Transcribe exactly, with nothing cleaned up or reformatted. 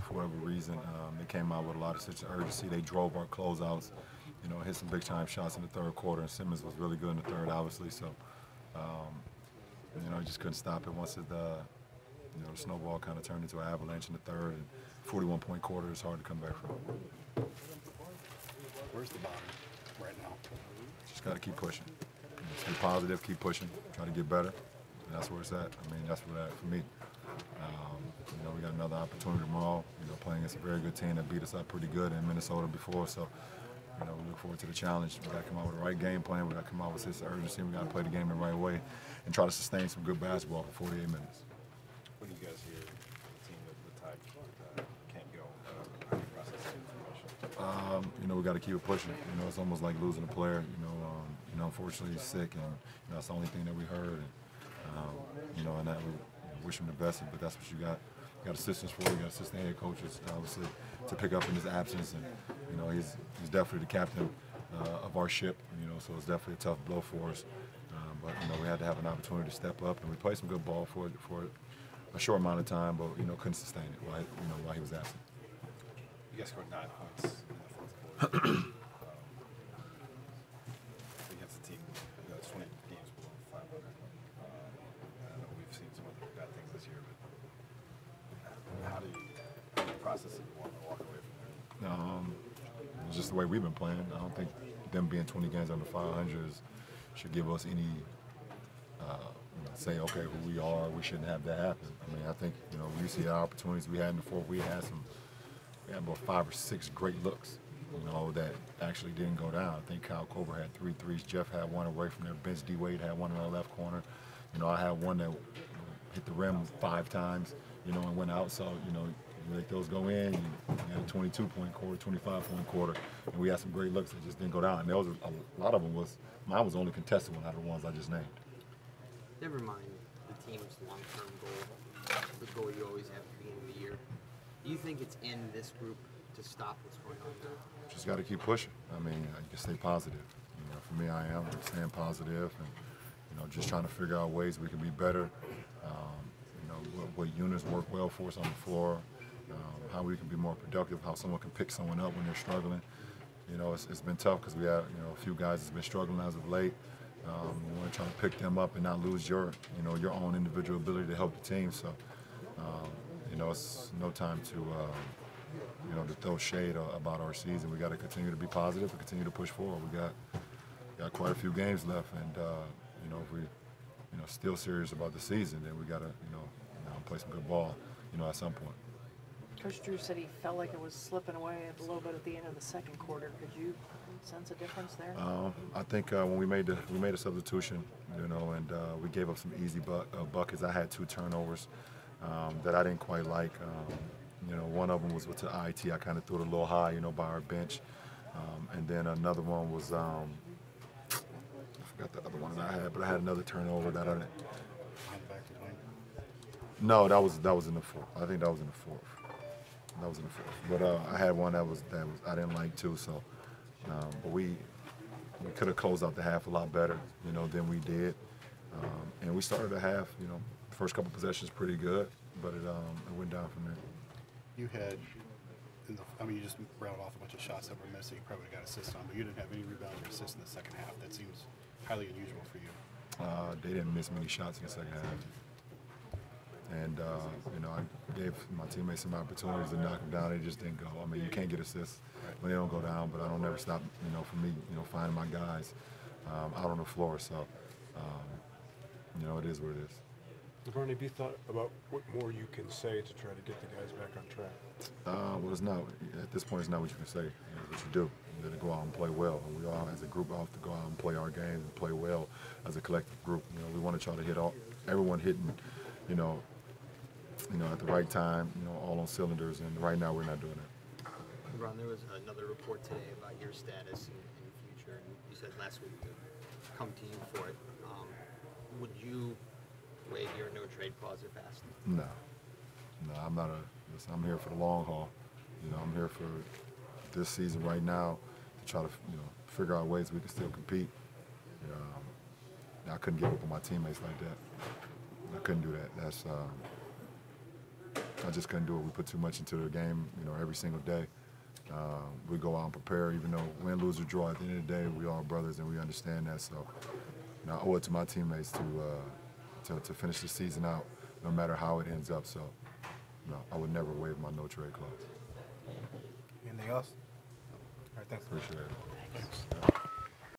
for whatever reason, um, they came out with a lot of sense of urgency. They drove our closeouts, you know, hit some big time shots in the third quarter, and Simmons was really good in the third, obviously. So, um, you know, he just couldn't stop it once it, uh, you know, the snowball kind of turned into an avalanche in the third, and forty-one point quarter is hard to come back from. Where's the bottom right now? Just got to keep pushing. Just be positive, keep pushing, try to get better. And that's where it's at. I mean, that's where that for me. Um, you know, we got another opportunity tomorrow. You know, playing against a very good team that beat us up pretty good in Minnesota before. So, you know, we look forward to the challenge. We got to come out with the right game plan. We got to come out with sense of urgency. We got to play the game the right way and try to sustain some good basketball for forty-eight minutes. When you guys hear the team that the type uh, can't go, uh, how do you process that information? Um, you know, we got to keep it pushing. You know, it's almost like losing a player. You know, um, you know, unfortunately he's sick, and you know, that's the only thing that we heard. And, um, you know, and that we you know, wish him the best, but that's what you got. You got assistants for it. You got assistant head coaches, obviously, to pick up in his absence. And you know, he's he's definitely the captain uh, of our ship. You know, so it's definitely a tough blow for us. Um, but you know, we had to have an opportunity to step up, and we played some good ball for for a short amount of time, but you know, couldn't sustain it while you know while he was absent. You guys scored nine points in the fourth quarter. um, against a team that's twenty games below five hundred. Um, I know we've seen some other bad things this year, but how do you, how do you process it and want to walk away from there? Um, it's just the way we've been playing. I don't think them being twenty games under five hundred is, should give us any uh, you know, say, okay, who we are. We shouldn't have that happen. I mean, I think you know we see the opportunities we had in the fourth. We had some, we had about five or six great looks, you know, that actually didn't go down. I think Kyle Korver had three threes. Jeff had one away from their bench. D Wade had one in the left corner. You know, I had one that you know, hit the rim five times, you know, and went out. So, you know, you let those go in. You had a twenty-two point quarter, twenty-five point quarter, and we had some great looks that just didn't go down. And there was a, a lot of them was mine was the only contested one out of the ones I just named. Never mind the team's long-term goal, the goal you always have at the beginning of the year. Do you think it's in this group to stop what's going on now? Just got to keep pushing. I mean, you can stay positive. You know, for me, I am I'm staying positive, and you know, just trying to figure out ways we can be better. Um, you know, what, what units work well for us on the floor, um, how we can be more productive, how someone can pick someone up when they're struggling. You know, it's, it's been tough because we have you know a few guys that's been struggling as of late. Um, you want to try to pick them up and not lose your you know your own individual ability to help the team. So, um, you know, it's no time to. Uh, you know, to throw shade about our season. We got to continue to be positive and continue to push forward. We got got quite a few games left, and uh, you know, if we, you know, still serious about the season, then we got to, you know, you know, play some good ball, you know, at some point. Coach Drew said he felt like it was slipping away a little bit at the end of the second quarter. Could you sense a difference there? Um, I think uh, when we made the we made a substitution, you know, and uh, we gave up some easy bu uh, buckets. I had two turnovers um, that I didn't quite like. Um, You know, one of them was with the I T. I kind of threw it a little high, you know, by our bench. Um, and then another one was, um, I forgot the other one that I had, but I had another turnover that I didn't. No, that was that was in the fourth. I think that was in the fourth. That was in the fourth. But uh, I had one that was that was I didn't like too. So, um, but we we could have closed out the half a lot better, you know, than we did. Um, and we started the half, you know, first couple possessions pretty good, but it um, it went down from there. You had, in the, I mean, you just rattled off a bunch of shots that were missed that you probably got assists on, but you didn't have any rebounds or assists in the second half. That seems highly unusual for you. Uh, they didn't miss many shots in the second half. And, uh, you know, I gave my teammates some opportunities to knock them down. They just didn't go. I mean, you can't get assists when they don't go down, but I don't ever stop, you know, for me, you know, finding my guys um, out on the floor. So, um, you know, it is what it is. LeBron, have you thought about what more you can say to try to get the guys back on track? Uh, well, it's not, at this point, it's not what you can say. It's what you do. You got to go out and play well. And we all, as a group, have to go out and play our games and play well as a collective group. You know, we want to try to hit all, everyone hitting, you know, you know, at the right time, you know, all on cylinders. And right now, we're not doing that. LeBron, there was another report today about your status in, in the future, and you said last week to come to you for it. Um, would you waive your no-trade clause if asked? No. No, I'm not a, listen, I'm here for the long haul. You know, I'm here for this season right now to try to, you know, figure out ways we can still compete. Um, I couldn't give up on my teammates like that. I couldn't do that. That's, um, I just couldn't do it. We put too much into the game, you know, every single day. Um, we go out and prepare, even though win, lose, or draw. At the end of the day, we all brothers, and we understand that. So, you know, I owe it to my teammates to, uh, to to finish the season out, no matter how it ends up. So, no, I would never waive my no trade clause. Anything else? All right, thanks. Appreciate it. Thanks.